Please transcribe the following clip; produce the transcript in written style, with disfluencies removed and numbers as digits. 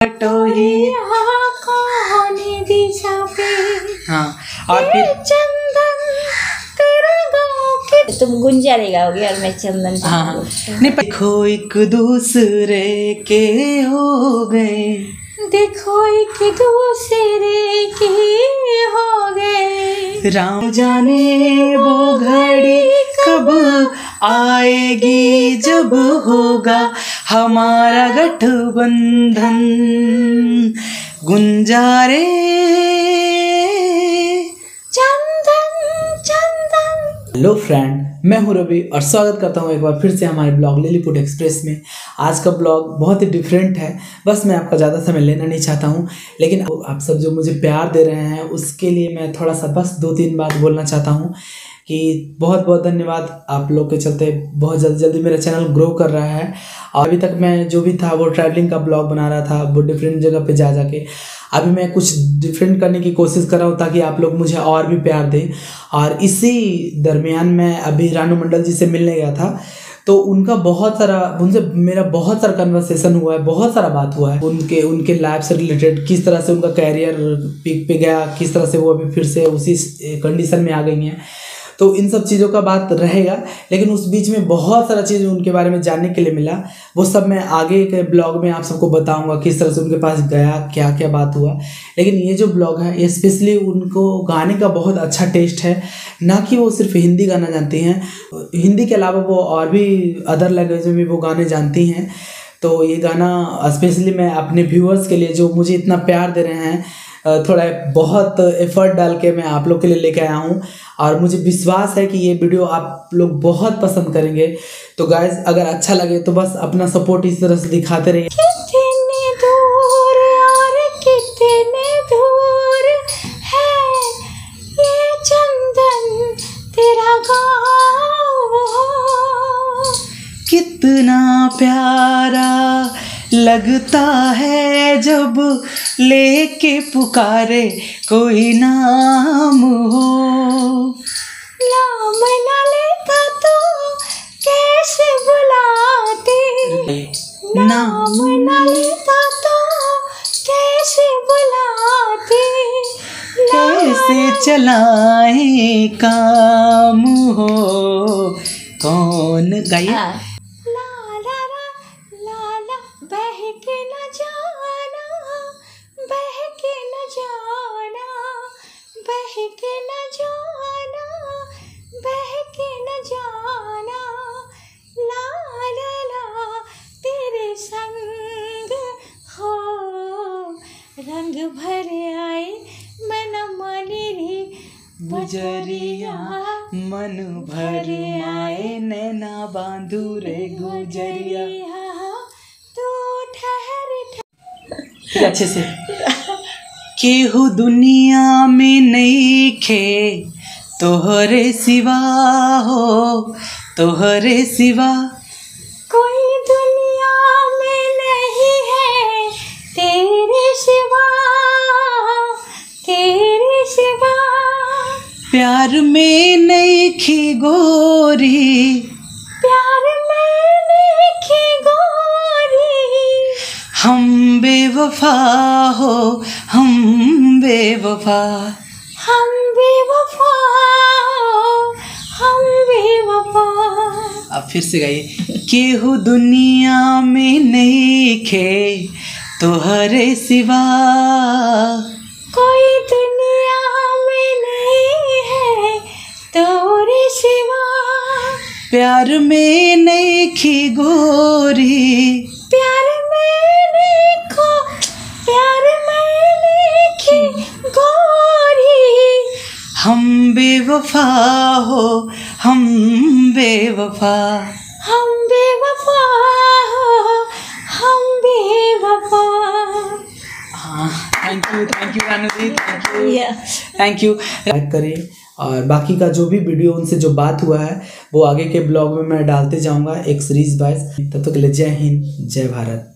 हाँ, और फिर चंदन तेरा गाँव के तुम गुंजा रे गाओगे और मैं चंदन। हाँ, नहीं देखो एक दूसरे के हो गए, देखो एक दूसरे के हो गए, राम जाने वो घड़ी कब आएगी जब होगा हमारा गठबंधन। गुंजारे चंदन चंदन। हेलो फ्रेंड, मैं हूं रवि और स्वागत करता हूं एक बार फिर से हमारे ब्लॉग लिलीपुट एक्सप्रेस में। आज का ब्लॉग बहुत ही डिफरेंट है। बस मैं आपका ज़्यादा समय लेना नहीं चाहता हूं, लेकिन आप सब जो मुझे प्यार दे रहे हैं उसके लिए मैं थोड़ा सा बस 2-3 बात बोलना चाहता हूं कि बहुत बहुत धन्यवाद। आप लोग के चलते बहुत जल्दी मेरा चैनल ग्रो कर रहा है। और अभी तक मैं जो भी था वो ट्रैवलिंग का ब्लॉग बना रहा था, वो डिफरेंट जगह पे जाके अभी मैं कुछ डिफरेंट करने की कोशिश कर रहा हूँ ताकि आप लोग मुझे और भी प्यार दें। और इसी दरमियान मैं अभी रानू मंडल जी से मिलने गया था, तो उनसे मेरा बहुत सारा कन्वर्सेशन हुआ है, बहुत सारा बात हुआ है उनके लाइफ से रिलेटेड, किस तरह से उनका कैरियर पीक पे गया, किस तरह से वो अभी फिर से उसी कंडीशन में आ गई हैं। तो इन सब चीज़ों का बात रहेगा, लेकिन उस बीच में बहुत सारा चीज़ उनके बारे में जानने के लिए मिला। वो सब मैं आगे के ब्लॉग में आप सबको बताऊंगा, किस तरह से उनके पास गया, क्या क्या बात हुआ। लेकिन ये जो ब्लॉग है ये स्पेशली उनको गाने का बहुत अच्छा टेस्ट है, ना कि वो सिर्फ हिंदी गाना जानती हैं, हिंदी के अलावा वो और भी अदर लैंग्वेज में भी वो गाने जानती हैं। तो ये गाना स्पेशली मैं अपने व्यूअर्स के लिए जो मुझे इतना प्यार दे रहे हैं, थोड़ा बहुत एफर्ट डाल के मैं आप लोग के लिए लेके आया हूँ और मुझे विश्वास है कि ये वीडियो आप लोग बहुत पसंद करेंगे। तो गाइज, अगर अच्छा लगे तो बस अपना सपोर्ट इस तरह से दिखाते रहिए। कितने दूर और कितने दूर है ये चंदन तेरा गाँव, कितना प्यारा लगता है जब लेके पुकारे कोई नाम हो। नाम न लेता तो कैसे बुलाते, नाम न लेता तो कैसे बुलाते, कैसे चलाए काम हो। कौन गाइए? बहके न जाना, बहके न जाना, बहके न जाना, बहके न जाना, ला ला ला तेरे संग हो, रंग भरे आए मन माने रे गुजरिया, मन भरे आए नैना बांधू रे गुजरिया। अच्छे से केहू दुनिया में नहीं खे तोहरे सिवा हो, तोहरे सिवा कोई दुनिया में नहीं है तेरे सिवा, तेरे सिवा। प्यार में नहीं खी गोरी, प्यार में नहीं खी गोरी, हम बेवफा हो, हम बेवफा, हम बेवफा, हम बेवफा। अब फिर से गाइए। केहू दुनिया में नहीं खे तोहरे सिवा, कोई दुनिया में नहीं है तोरे सिवा। प्यार में नहीं खी गोरी, प्यार में लिखो, प्यार में लिखी गोरी, हम बेवफा हो, हम बेवफा, हम बेवफा हो, हम बेवफा। हाँ, thank you Ranu ji, thank you. Like करें और बाकी का जो भी वीडियो उनसे जो बात हुआ है वो आगे के ब्लॉग में मैं डालते जाऊंगा एक सीरीज वाइज। तब तक के लिए जय हिंद, जय भारत।